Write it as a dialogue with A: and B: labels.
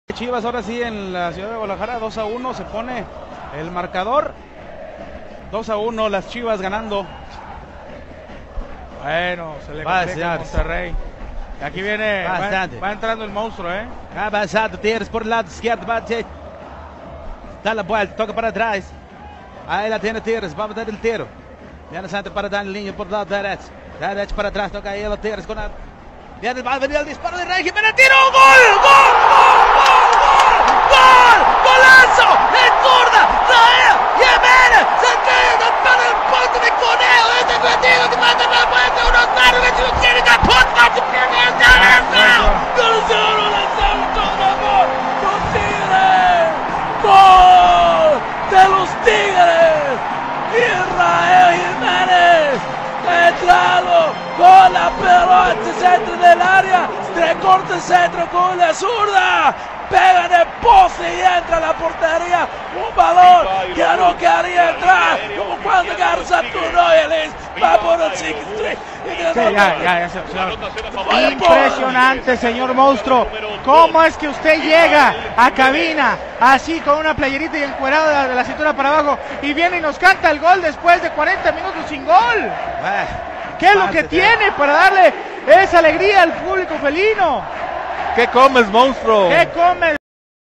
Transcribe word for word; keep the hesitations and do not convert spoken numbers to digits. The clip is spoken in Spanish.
A: Chivas ahora sí en la ciudad de Guadalajara, dos a uno se pone el marcador, dos a uno las Chivas ganando. Bueno, se le complica a Monterrey. Aquí viene, va, va entrando el monstruo, eh.
B: Ha avançado Tieres por el lado izquierdo, bate, da la vuelta, toca para atrás. Ahí la tiene Tieres, va a meter el tiro. Viene Santos para dar en línea por el lado derecho. Derecho para atrás, toca ahí el Tieres con la... Viene, va a venir el disparo de Rey Jiménez, tiro, gol, gol, gol, gol, gol, golazo, en zurda, Raúl Jiménez, se queda para el punto de Coneo, este partido que manda la vuelta, uno cero, que se lo quiere dar, punta, se pierde el derecho, tercero, la salto, gol, los Tigres, gol de los Tigres, Israel Jiménez, entrado con la pelota centro del área, recorta el centro con la zurda, pega en el poste y entra a la portería, un balón que no quería entrar, como cuando Garza Tunoyeles va por el cinco tres.
A: Sí, ya, ya, ya, señor. Impresionante, señor monstruo. ¿Cómo es que usted llega a cabina así con una playerita y encuerado de la cintura para abajo y viene y nos canta el gol después de cuarenta minutos sin gol? ¿Qué es lo que tiene para darle esa alegría al público felino?
B: ¿Qué comes, monstruo?
A: ¿Qué comes?